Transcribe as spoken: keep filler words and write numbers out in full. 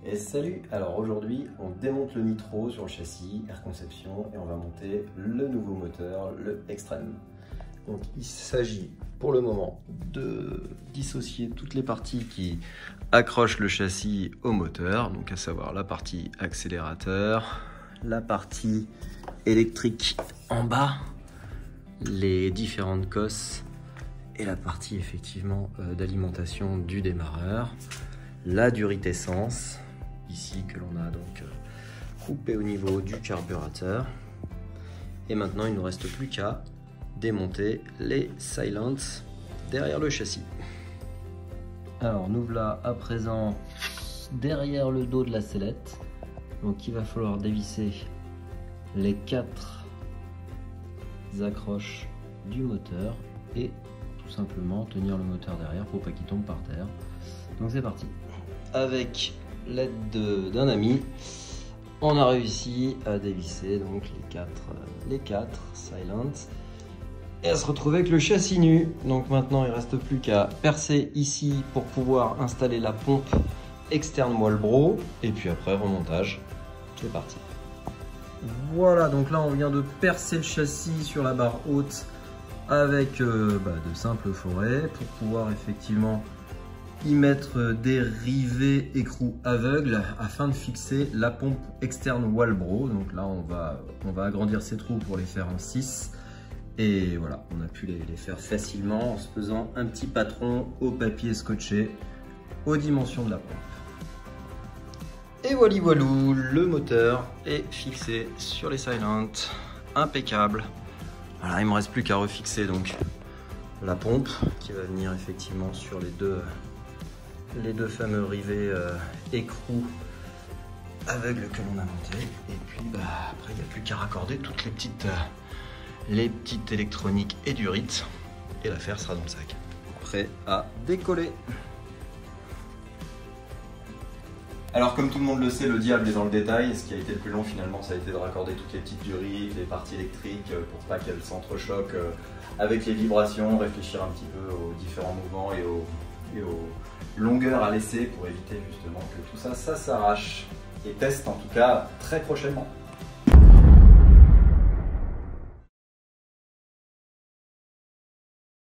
Et salut! Alors aujourd'hui, on démonte le nitro sur le châssis, Air Conception, et on va monter le nouveau moteur, le Extreme. Donc il s'agit pour le moment de dissocier toutes les parties qui accrochent le châssis au moteur, donc à savoir la partie accélérateur, la partie électrique en bas, les différentes cosses et la partie effectivement euh, d'alimentation du démarreur, la durite essence, ici que l'on a donc euh, coupé au niveau du carburateur. Et maintenant il ne nous reste plus qu'à démonter les silents derrière le châssis. Alors nous voilà à présent derrière le dos de la sellette. Donc il va falloir dévisser les quatre accroches du moteur et tout simplement tenir le moteur derrière pour pas qu'il tombe par terre. Donc c'est parti. Avec l'aide d'un ami, on a réussi à dévisser donc les quatre, les quatre silents et à se retrouver avec le châssis nu. Donc maintenant il ne reste plus qu'à percer ici pour pouvoir installer la pompe externe Walbro et puis après remontage. C'est parti. Voilà, donc là on vient de percer le châssis sur la barre haute avec euh, bah, de simples forêts pour pouvoir effectivement y mettre des rivets écrou aveugles afin de fixer la pompe externe Walbro. Donc là on va, on va agrandir ces trous pour les faire en six. Et voilà, on a pu les, les faire facilement en se faisant un petit patron au papier scotché aux dimensions de la pompe. Et voilà, voilou, le moteur est fixé sur les silents, impeccable. Voilà, il me reste plus qu'à refixer donc la pompe qui va venir effectivement sur les deux, les deux fameux rivets euh, écrou aveugles que l'on a montés. Et puis bah, après il n'y a plus qu'à raccorder toutes les petites, euh, les petites électroniques et durites et l'affaire sera dans le sac. Prêt à décoller. Alors comme tout le monde le sait, le diable est dans le détail. Ce qui a été le plus long finalement, ça a été de raccorder toutes les petites durites, les parties électriques pour pas qu'elles s'entrechoquent avec les vibrations, réfléchir un petit peu aux différents mouvements et aux, et aux longueurs à laisser pour éviter justement que tout ça, ça s'arrache. Et test en tout cas très prochainement.